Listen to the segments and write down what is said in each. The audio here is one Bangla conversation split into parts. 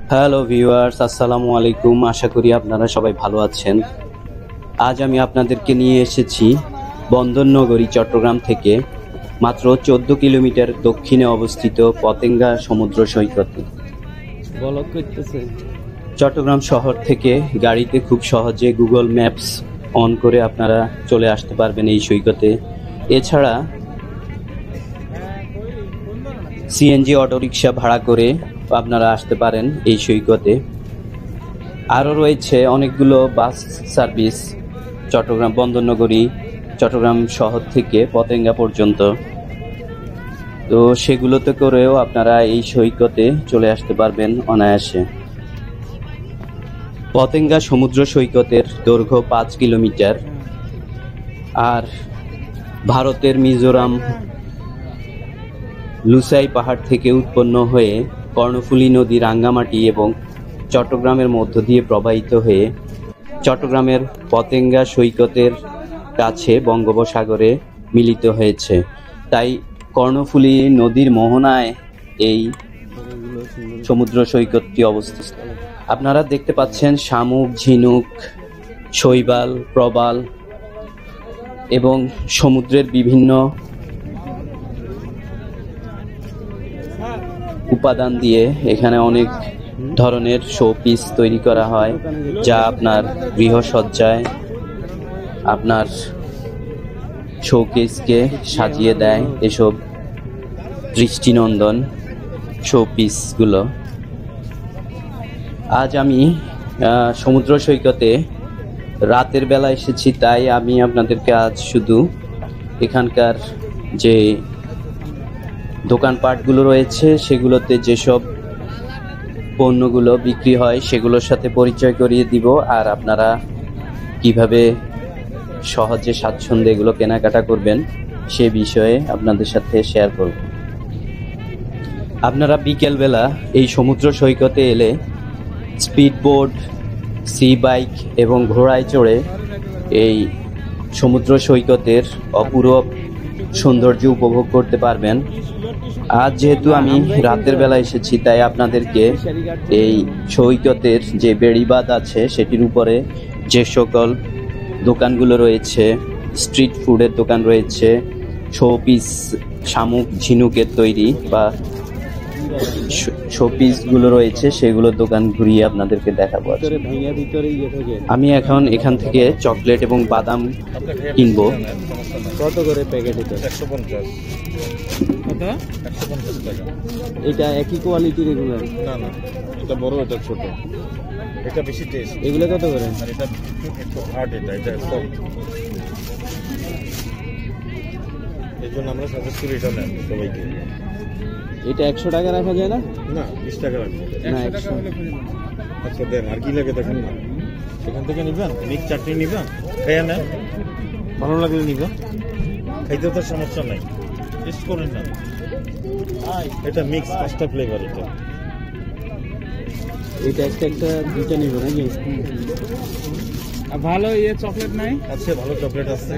হ্যালো ভিউয়ার্স, আসসালামু আলাইকুম। আশা করি আপনারা সবাই ভালো আছেন। আজ আমি আপনাদেরকে নিয়ে এসেছি বন্দরনগরী চট্টগ্রাম থেকে মাত্র 14 কিলোমিটার দক্ষিণে অবস্থিত পতেঙ্গা সমুদ্র সৈকতে। চট্টগ্রাম শহর থেকে গাড়িতে খুব সহজে গুগল ম্যাপস অন করে আপনারা চলে আসতে পারবেন এই সৈকতে। এছাড়া সিএনজি অটোরিকশা ভাড়া করে আপনারা আসতে পারেন এই সৈকতে। আরও রয়েছে অনেকগুলো বাস সার্ভিস চট্টগ্রাম বন্দরনগরী চট্টগ্রাম শহর থেকে পতেঙ্গা পর্যন্ত। তো সেগুলোতে করেও আপনারা এই সৈকতে চলে আসতে পারবেন অনায়াসে। পতেঙ্গা সমুদ্র সৈকতের দৈর্ঘ্য 5 কিলোমিটার। আর ভারতের মিজোরাম লুসাই পাহাড় থেকে উৎপন্ন হয়ে কর্ণফুলী নদী রাঙ্গামাটি এবং চট্টগ্রামের মধ্য দিয়ে প্রবাহিত হয়ে চট্টগ্রামের পতেঙ্গা সৈকতের কাছে বঙ্গোপসাগরে মিলিত হয়েছে। তাই কর্ণফুলী নদীর মোহনায় এই সমুদ্র সৈকতটি অবস্থিত। আপনারা দেখতে পাচ্ছেন শামুক, ঝিনুক, শৈবাল, প্রবাল এবং সমুদ্রের বিভিন্ন উপাদান দিয়ে এখানে অনেক ধরনের শো পিস তৈরি করা হয়, যা আপনার গৃহসজ্জায় আপনার শোকেসকে সাজিয়ে দেয়। এসব দৃষ্টিনন্দন শো পিসগুলো। আজ আমি সমুদ্র সৈকতে রাতের বেলা এসেছি, তাই আমি আপনাদেরকে আজ শুধু এখানকার যে দোকানপাটগুলো রয়েছে সেগুলোতে যেসব পণ্যগুলো বিক্রি হয় সেগুলোর সাথে পরিচয় করিয়ে দিব, আর আপনারা কিভাবে সহজে স্বাচ্ছন্দ্যে এগুলো কেনাকাটা করবেন সে বিষয়ে আপনাদের সাথে শেয়ার করব। আপনারা বিকেলবেলা এই সমুদ্র সৈকতে এলে স্পিডবোট, সি বাইক এবং ঘোড়ায় চড়ে এই সমুদ্র সৈকতের অপূরূপ সৌন্দর্য উপভোগ করতে পারবেন। আজ যেহেতু আমি রাতের বেলা এসেছি, তাই আপনাদেরকে এই সৈকতের যে বেড়িবাঁধ আছে সেটির উপরে যে সকল দোকানগুলো রয়েছে, স্ট্রিট ফুডের দোকান রয়েছে, শোপিস শামুক ঝিনুকের তৈরি বা শোপিসগুলো রয়েছে, সেগুলোর দোকান ঘুরিয়ে আপনাদেরকে দেখাবো। আমি এখন এখান থেকে চকলেট এবং বাদাম কিনবো। কত করে প্যাকেট? এটা 150। কত? 150 টাকা। এটা একই কোয়ালিটির এগুলো? না না, এটা বড়, এটা ছোট। এটা বেশি টেস্ট। এগুলো কত করে? আর এটা একটু হার্ড, এটা সফট। এই জন্য আমরা সাজেস্ট করি এটা নেন সবাইকে। এটা 100 টাকা রাখা যায় না? না, 20 টাকা রাখুন। না, 100 টাকা হলে আচ্ছা দেন। আর কি লাগে দেখেন না, এখান থেকে নিবেন। মিক্স চাটনি নিবেন, খেয়ে নেন, ভালো লাগলে নিবেন। খাইতে তো সমস্যা নাই, টেস্ট করেন না। এটা মিক্স 5টা ফ্লেভার। এটা একটা দুইটা নিব নাকি? ভালো ইয়ে চকলেট নাই? আচ্ছা, ভালো চকলেট আছে।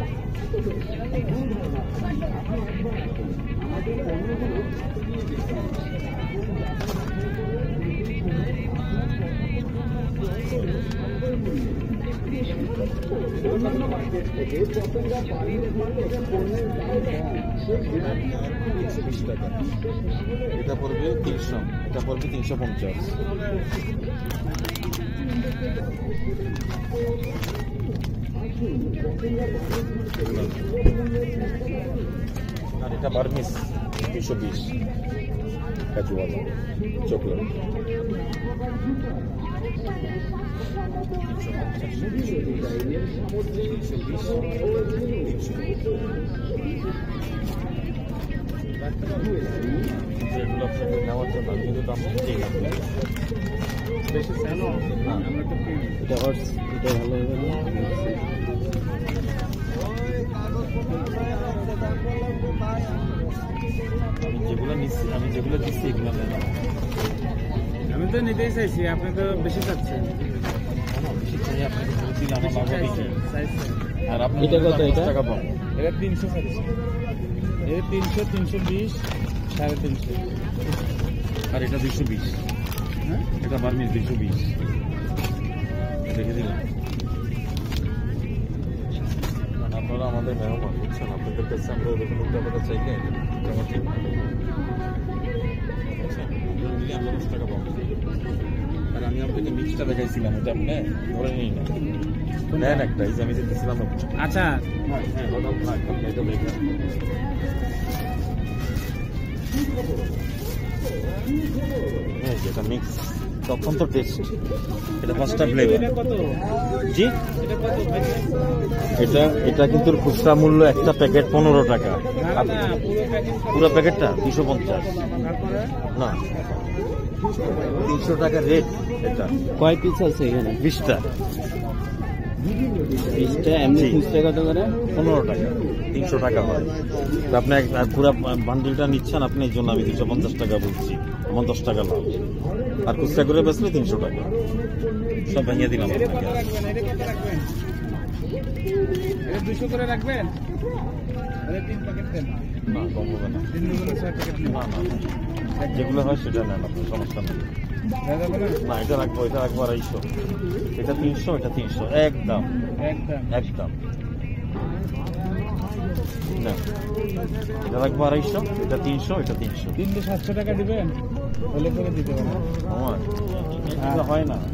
এটা পড়বে 300, এটা পড়বে 350। আর এটা বার্মিস 220 কাজুওয়ালা চকলেট। নেওয়ার জন্য কিন্তু দাম ঠিক আছে। বেশি স্যানো না, এটা হর্স, এটা ভালো হবে না। আমি যেগুলো দিচ্ছি এগুলো নেন। আমি তো নিতেই চাইছি, আপনি তো বেশি চাচ্ছেন। বেশি চাই আপনাকে দিলে আমার লাভ হবে কি? আর আপনি এটা কত? এটা টাকা পাবো। এটা 300 চাচ্ছি। এটা 300, 320, 350। আর এটা 220। হ্যাঁ, এটা বার্মিজ 220 দেখে দিলাম। মানে আপনারা আমাদের মেহমান বুঝছেন, আপনাদের কাছে আমরা ওরকম টাকা চাইলে আমার ঠিক না। আচ্ছা দিলে আমরা 10 টাকা পাবো। আর আমি আপনাকে মিক্সটা দেখাইছিলাম, এটা আপনি ধরে নিই না নেন একটা, এই যে আমি দিতেছিলাম। আচ্ছা হ্যাঁ হ্যাঁ বাদাম থাক, আপনি এটা দেখেন। হ্যাঁ যেটা মিক্স অত্যন্ত টেস্ট, এটা 5টা ফ্লেভার। জি এটা কিন্তু খুচরা মূল্য একটা প্যাকেট 15 টাকা, পুরো প্যাকেটটা 250 না 300 টাকা রেট। এটা কয় পিস আছে এখানে? 20টা। 20টা এমনি খুচরা কত করে? 15 টাকা, 300 টাকা হয়। তো আপনি পুরো বান্ডিলটা নিচ্ছেন, আপনি এই জন্য আমি 250 টাকা বলছি, আমার 10 টাকা লাভ। আর খুচরা করে বেচলে 300 টাকা। সব ভেঙে দিলাম আপনাকে। 200 করে রাখবেন। 3 প্যাকেট দেন। না কম হবে না। 3 দুগুণে 6 প্যাকেট না না যেগুলো হয় সেটা নেন আপনি, সমস্যা নেই। না এটা রাখবো, এটা রাখবো 250, এটা 300, এটা 300 একদম একদম। না এটা রাখবো 250, এটা 300, এটা 300। 700 টাকা দিবেন, হলে করে দিতে পারেন। আমার এটা হয় না।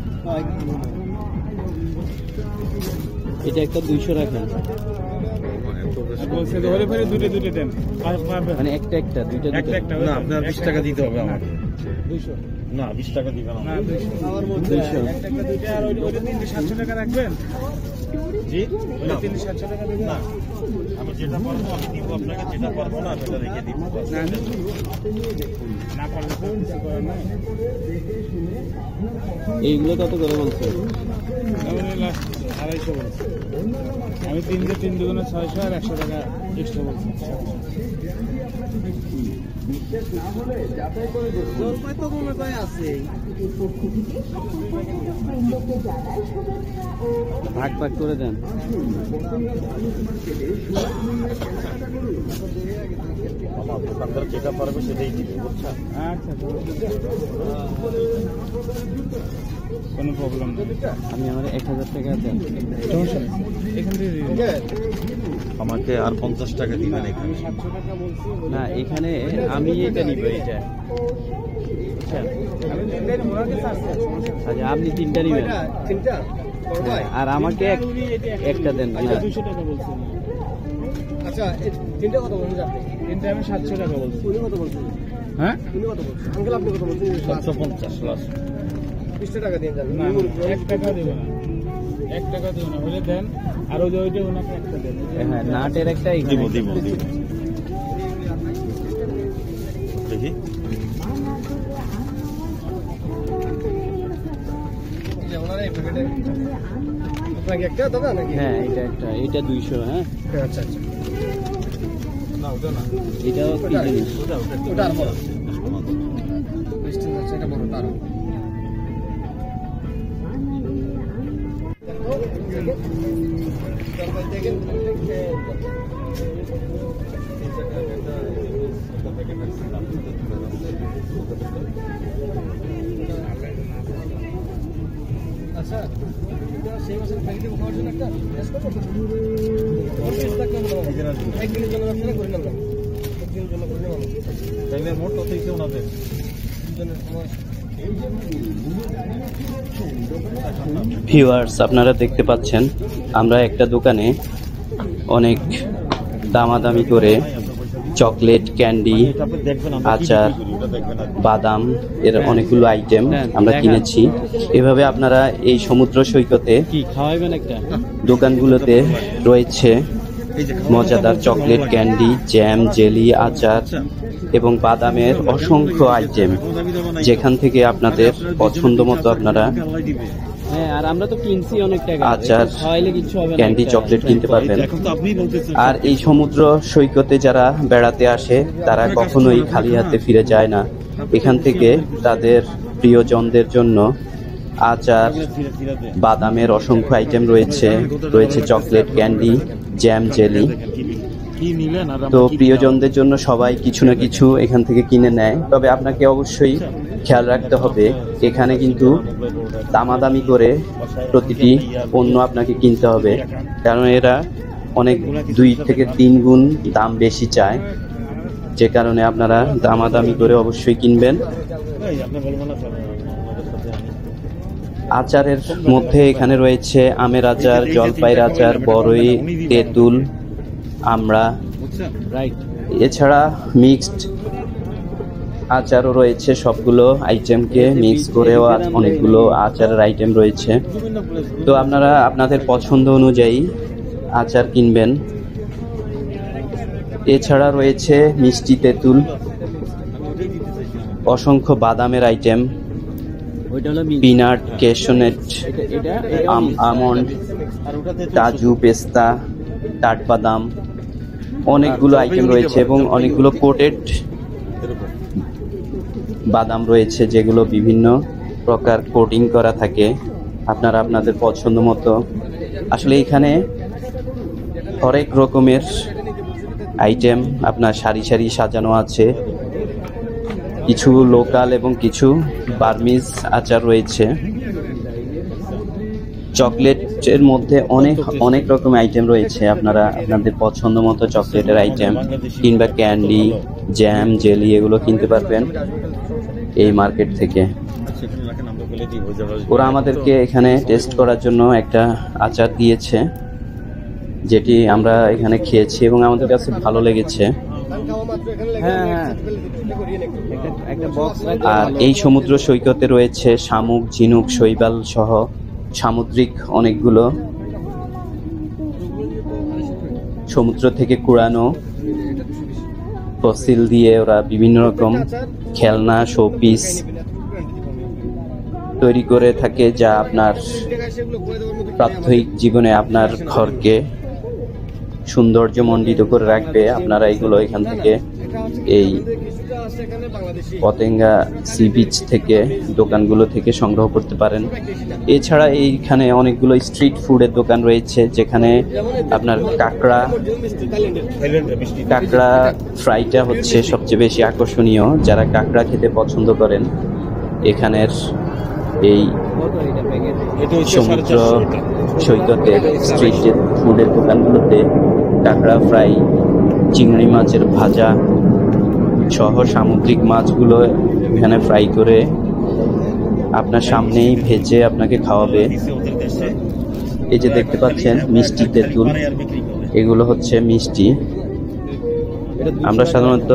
এটা একটা 200 রাখেন, বলছে হলে পরে দুটো দেন। মানে একটা দুইটা না আপনার 20 টাকা দিতে হবে আমাকে। 200 না 20 টাকা দিবেন না আমাকে। 200 একটা দুইটা, আর ওইটা 700 টাকা রাখবেন। জি ওইটা 700 টাকা দিবেন। না আমি যেটা পারবো আমি দিব আপনাকে, যেটা পারবো না আমি এটা রেখে দিব। না পারলে তো কিছু করার নাই। এইগুলো কত করে বলছে? আমি লাস্ট 250 বলছি। আমি 3 দুগুণে 600 আর 100 টাকা এক্সট্রা বলছি। ভাগ করে দেন। আমার দোকানদার যেটা পারবে সেটাই দিবে, বুঝছেন? আচ্ছা কোনো প্রবলেম নেই। আমি আমার 1000 টাকা দেন। সমস্যা নেই, এখান থেকে দিয়ে দিন। আমাকে আর 50 টাকা দিবেন এখানে। 700 টাকা বলছি। না এখানে আমি এটা নিব, এটা বুঝছেন? আমি তিনটাই মোড়াতে চাচ্ছি, সমস্যা নেই। আচ্ছা আপনি 3টা নিবেন। তিনটা আর আমাকে একটা দেন। আচ্ছা 200 টাকা বলছি। আচ্ছা তিনটা কত বলছেন আপনি? তিনটা আমি 700 টাকা বলছি। উনি কত বলছেন? হ্যাঁ উনি কত বলছেন? আঙ্কেল আপনি কত বলছেন? 750 লাস্ট। 20 টাকা দিয়ে যান। না 1 টাকা দেবো না, 1 টাকা দেবো না, হলে দেন। আর ওই যে ওইটা ওনাকে একটা দেন। হ্যাঁ নাটের একটা দিব এখানে। দিব দিব দেখি। ওনারা এই প্যাকেটে আপনাকে একটা দাদা নাকি? হ্যাঁ এটা 200। হ্যাঁ আচ্ছা আচ্ছা। না ওটা না, এটাও কি জিনিস? ওটা আর বড়। 20 টাকা সেটা বড় তার। আচ্ছা সেই মাসের প্যাকেটে খাওয়ার জন্য একটা টেস্ট করবো। 1 দিনের জন্য আপনারা করে নেবেন। 1 দিনের জন্য করে নেবেন। তাইলে মোট কত হইছে ওনাদের? ভিউয়ার্স আপনারা দেখতে পাচ্ছেন আমরা একটা দোকানে অনেক দামাদামি করে চকলেট, ক্যান্ডি, এটা আপনি দেখবেন, আমরা কি আচার, বিক্রি করি, ওটা দেখবেন আর কি। বাদাম এর অনেকগুলো আইটেম আমরা কিনেছি। এভাবে আপনারা এই সমুদ্র সৈকতে কি খাওয়াইবেন একটা? দোকানগুলোতে রয়েছে এই যে মজাদার চকলেট, ক্যান্ডি, জ্যাম, জেলি, আচার এবং বাদামের অসংখ্য আইটেম, যেখান থেকে আপনাদের পছন্দ মতো আপনারা হ্যাঁ আর আমরা তো কিনছি অনেক টাকা, আচার, খাওয়াইলে কিছু হবে না। ক্যান্ডি, চকলেট কিনতে পারবেন। এখন তো আপনিই বলতেছেন। আর এই সমুদ্র সৈকতে যারা বেড়াতে আসে তারা কখনোই খালি হাতে ফিরে যায় না। এখান থেকে তাদের প্রিয়জনদের জন্য আচার, বাদামের অসংখ্য আইটেম রয়েছে চকলেট, ক্যান্ডি, জ্যাম, জেলি। কি নিলেন আর তো প্রিয়জনদের জন্য সবাই কিছু না কিছু এখান থেকে কিনে নেয়, তবে আপনাকে অবশ্যই খেয়াল রাখতে হবে এখানে কিন্তু দামাদামি করে প্রতিটি পণ্য আপনাকে কিনতে হবে, কারণ এরা অনেক 2 থেকে 3 গুণ দাম বেশি চায়, যে কারণে আপনারা দামাদামি করে অবশ্যই কিনবেন। আপনি বলবেন না স্যার, আমাদের সাথে আচারের মধ্যে এখানে রয়েছে আমের আচার, জলপাইয়ের আচার, বড়ই, তেঁতুল, আমড়া, রাইট। এছাড়া মিক্সড আচারও রয়েছে। সবগুলো আইটেমকে মিক্স করেও অনেকগুলো আচারের আইটেম রয়েছে। তো আপনারা আপনাদের পছন্দ অনুযায়ী আচার কিনবেন। এছাড়া রয়েছে মিষ্টি তেঁতুল, অসংখ্য বাদামের আইটেম, পিনাট, ক্যাশনেট, আমন্ড, কাজু, পেস্তা, কাঠবাদাম, অনেকগুলো আইটেম রয়েছে এবং অনেকগুলো কোটেড বাদাম রয়েছে যেগুলো বিভিন্ন প্রকার কোটিং করা থাকে। আপনারা আপনাদের পছন্দ মতো, আসলে এখানে হরেক রকমের আইটেম আপনার সারি সারি সাজানো আছে। কিছু লোকাল এবং কিছু বার্মিজ আচার রয়েছে। চকলেটের মধ্যে অনেক রকম আইটেম রয়েছে। আপনারা আপনাদের পছন্দ মতো চকলেটের আইটেম কিংবা ক্যান্ডি, জ্যাম, জেলি এগুলো কিনতে পারবেন এই মার্কেট থেকে। ওরা আমাদেরকে এখানে টেস্ট করার জন্য একটা আচার দিয়েছে, যেটি আমরা এখানে খেয়েছি এবং আমাদের কাছে ভালো লেগেছে। আর এই সমুদ্র সৈকতে রয়েছে শামুক, ঝিনুক, শৈবাল সহ সামুদ্রিক অনেকগুলো সমুদ্র থেকে কুড়ানো ফসিল দিয়ে ওরা বিভিন্ন রকম খেলনা, শোপিস তৈরি করে থাকে, যা আপনার প্রাত্যহিক জীবনে আপনার ঘরকে সৌন্দর্যমণ্ডিত করে রাখবে। আপনারা এগুলো এখান থেকে এই পতেঙ্গা সি বিচ থেকে দোকানগুলো থেকে সংগ্রহ করতে পারেন। এছাড়া এইখানে অনেকগুলো স্ট্রিট ফুডের দোকান রয়েছে, যেখানে আপনার কাঁকড়া ফ্রাইটা হচ্ছে সবচেয়ে বেশি আকর্ষণীয়। যারা কাঁকড়া খেতে পছন্দ করেন, এখানের এই সমুদ্র সৈকতের স্ট্রিট ফুডের দোকানগুলোতে কাঁকড়া ফ্রাই, চিংড়ি মাছের ভাজা সহ সামুদ্রিক মাছগুলো এখানে ফ্রাই করে আপনার সামনেই ভেজে আপনাকে খাওয়াবে। এই যে দেখতে পাচ্ছেন মিষ্টি তেঁতুল, এগুলো হচ্ছে মিষ্টি। আমরা সাধারণত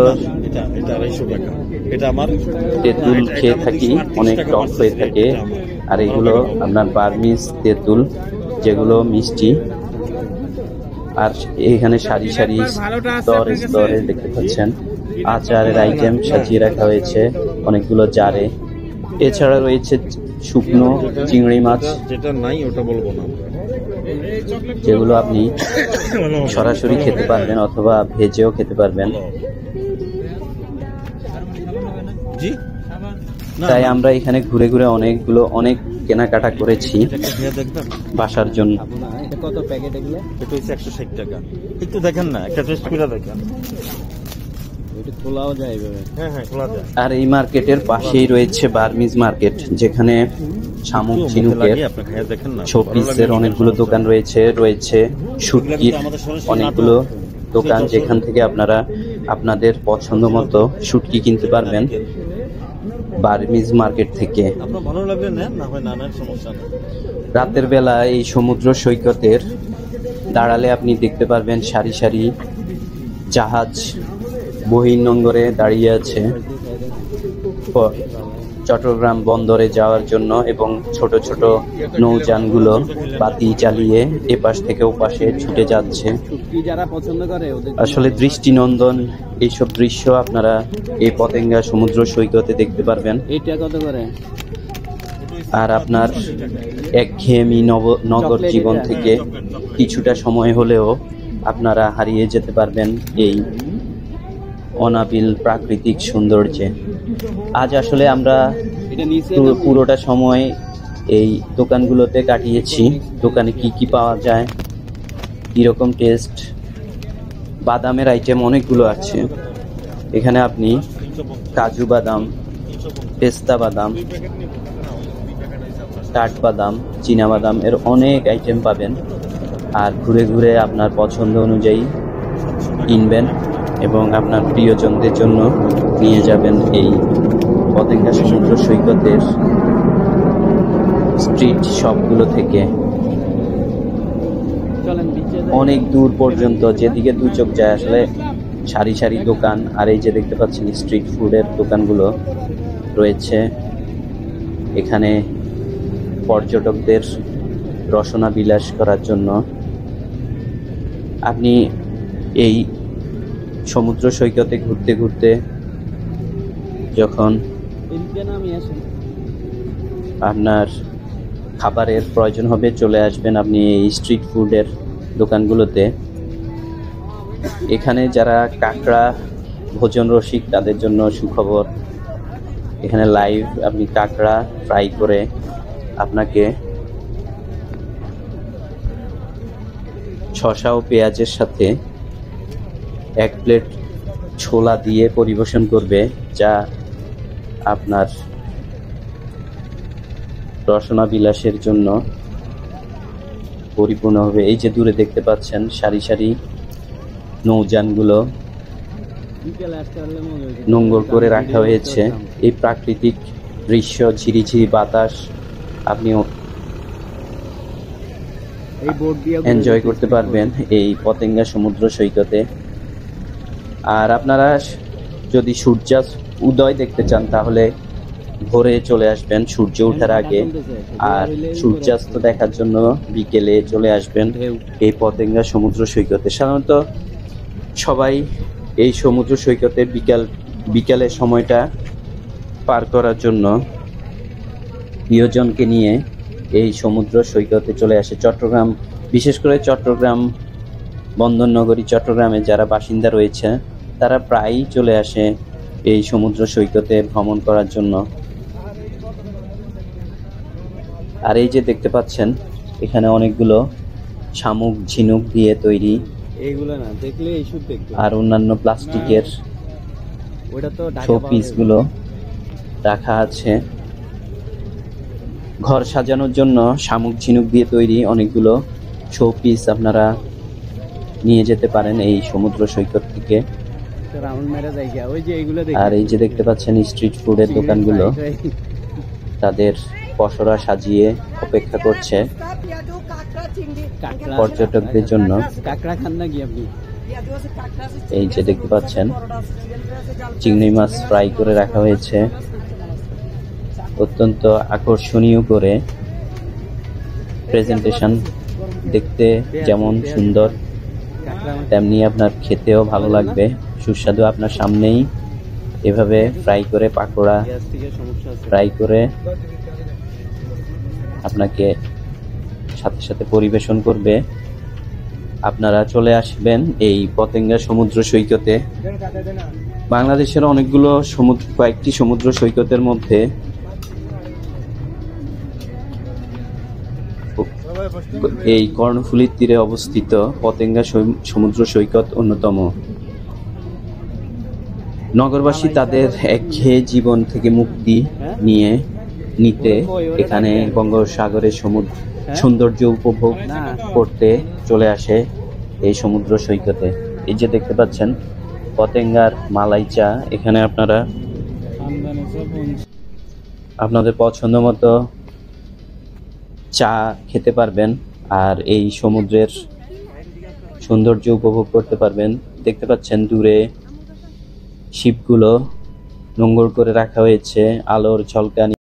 তেঁতুল খেয়ে থাকি, অনেক টক হয়ে থাকে, আর এগুলো আপনার বার্মিজ তেঁতুল যেগুলো মিষ্টি। আর এখানে সারি সারি স্তরে স্তরে দেখতে পাচ্ছেন আচারের আইটেম সাজিয়ে রাখা হয়েছে অনেকগুলো জারে। এছাড়া রয়েছে শুকনো চিংড়ি মাছ, যেটা নাই ওটা বলবো না, যেগুলো আপনি সরাসরি খেতে পারবেন অথবা ভেজেও খেতে পারবেন। তাই আমরা এখানে ঘুরে ঘুরে অনেক কেনাকাটা করেছি বাসার জন্য। কত প্যাকেট এগুলো? এটা হচ্ছে 160 টাকা। একটু দেখেন না, একটা টেস্ট করে দেখেন। এটা খোলাও যায় এভাবে? হ্যাঁ হ্যাঁ, খোলা যায়। আর এই মার্কেটের পাশেই রয়েছে বার্মিজ মার্কেট, যেখানে শামুক, ঝিনুকের, শোপিসের অনেকগুলো দোকান রয়েছে শুটকির অনেকগুলো দোকান, যেখান থেকে আপনারা আপনাদের পছন্দ মতো শুটকি কিনতে পারবেন বার্মিজ মার্কেট থেকে। রাতের বেলা এই সমুদ্র সৈকতের দাঁড়ালে আপনি দেখতে পারবেন সারি সারি জাহাজ বহির্নোঙরে দাঁড়িয়ে আছে চট্টগ্রাম বন্দরে যাওয়ার জন্য, এবং ছোট ছোট নৌযানগুলো বাতি চালিয়ে এপাশ থেকে ওপাশে ছুটে যাচ্ছে। যারা পছন্দ করে আসলে দৃষ্টিনন্দন এইসব দৃশ্য আপনারা এই পতেঙ্গা সমুদ্র সৈকতে দেখতে পারবেন। এটা কত করে? আর আপনার একঘেয়েমি নগর জীবন থেকে কিছুটা সময় হলেও আপনারা হারিয়ে যেতে পারবেন এই অনাবিল প্রাকৃতিক সৌন্দর্যে। আজ আসলে আমরা পুরোটা সময় এই দোকানগুলোতে কাটিয়েছি। দোকানে কি কি পাওয়া যায়, কীরকম টেস্ট, বাদামের আইটেম অনেকগুলো আছে। এখানে আপনি কাজু বাদাম, পেস্তা বাদাম, কাঠবাদাম, চীনা বাদাম এর অনেক আইটেম পাবেন। আর ঘুরে ঘুরে আপনার পছন্দ অনুযায়ী কিনবেন এবং আপনার প্রিয়জনদের জন্য নিয়ে যাবেন এই পতেঙ্গা সমুদ্র সৈকতের স্ট্রিট শপগুলো থেকে। অনেক দূর পর্যন্ত, যেদিকে দু চোখ যায় আসলে সারি সারি দোকান। আর এই যে দেখতে পাচ্ছেন স্ট্রিট ফুডের দোকানগুলো রয়েছে এখানে পর্যটকদের রসনা বিলাস করার জন্য। আপনি এই সমুদ্র সৈকতে ঘুরতে ঘুরতে যখন আপনার খাবারের প্রয়োজন হবে চলে আসবেন আপনি এই স্ট্রিট ফুডের দোকানগুলোতে। এখানে যারা কাঁকড়া ভোজন রসিক তাদের জন্য সুখবর, এখানে লাইভ আপনি কাঁকড়া ফ্রাই করে আপনাকে শসা ও পেঁয়াজের সাথে 1 প্লেট ছোলা দিয়ে পরিবেশন করবে, যা আপনার রসনা বিলাসের জন্য পরিপূর্ণ হবে। এই যে দূরে দেখতে পাচ্ছেন সারি সারি নৌযানগুলো নোঙ্গর করে রাখা হয়েছে। এই প্রাকৃতিক দৃশ্য, ঝিরিঝিরি বাতাস আপনি এনজয় করতে পারবেন এই পতেঙ্গা সমুদ্র সৈকতে। আর আপনারা যদি সূর্যাস্ত উদয় দেখতে চান তাহলে ভোরে চলে আসবেন সূর্য ওঠার আগে, আর সূর্যাস্ত দেখার জন্য বিকেলে চলে আসবেন এই পতেঙ্গা সমুদ্র সৈকতে। সাধারণত সবাই এই সমুদ্র সৈকতে বিকালের সময়টা পার করার জন্য প্রিয়জনকে নিয়ে এই সমুদ্র সৈকতে চলে আসে। চট্টগ্রাম, বিশেষ করে চট্টগ্রাম বন্দরনগরী চট্টগ্রামে যারা বাসিন্দা রয়েছে তারা প্রায়ই চলে আসে এই সমুদ্র সৈকতে ভ্রমণ করার জন্য। আর এই যে দেখতে পাচ্ছেন এখানে অনেকগুলো শামুক ঝিনুক দিয়ে তৈরি, এইগুলো না দেখলে এইসব দেখতে, আর অন্যান্য প্লাস্টিকের ওটা তো শো পিসগুলো রাখা আছে। ঘর সাজানোর জন্য শামুক ঝিনুক দিয়ে তৈরি অনেকগুলো শো পিস আপনারা নিয়ে যেতে পারেন এই সমুদ্র সৈকত থেকে। আর এই যে দেখতে পাচ্ছেন স্ট্রিট ফুডের দোকানগুলো তাদের পসরা সাজিয়ে অপেক্ষা করছে পর্যটকদের জন্য। কাঁকড়া খান নাকি আপনি? এই যে দেখতে পাচ্ছেন চিংড়ি মাছ ফ্রাই করে রাখা হয়েছে অত্যন্ত আকর্ষণীয় করে। প্রেজেন্টেশন দেখতে যেমন সুন্দর তেমনি আপনার খেতেও ভালো লাগবে, সুস্বাদু। আপনার সামনেই এভাবে ফ্রাই করে পাকোড়া ফ্রাই করে আপনাকে সাথে সাথে পরিবেশন করবে। আপনারা চলে আসবেন এই পতেঙ্গা সমুদ্র সৈকতে। বাংলাদেশের অনেকগুলো কয়েকটি সমুদ্র সৈকতের মধ্যে এই কর্ণফুলীর তীরে অবস্থিত পতেঙ্গা সমুদ্র সৈকত অন্যতম। নগরবাসী তাদের একঘেয়ে জীবন থেকে মুক্তি নিতে এখানে বঙ্গোপসাগরের সৌন্দর্য উপভোগ করতে চলে আসে এই সমুদ্র সৈকতে। এই যে দেখতে পাচ্ছেন পতেঙ্গার মালাই চা, এখানে আপনারা আপনাদের পছন্দ মতো চা খেতে পারবেন আর এই সমুদ্রের সৌন্দর্য উপভোগ করতে পারবেন। দেখতে পাচ্ছেন দূরে শিপগুলো নোঙ্গর করে রাখা হয়েছে আলোর ঝলকানি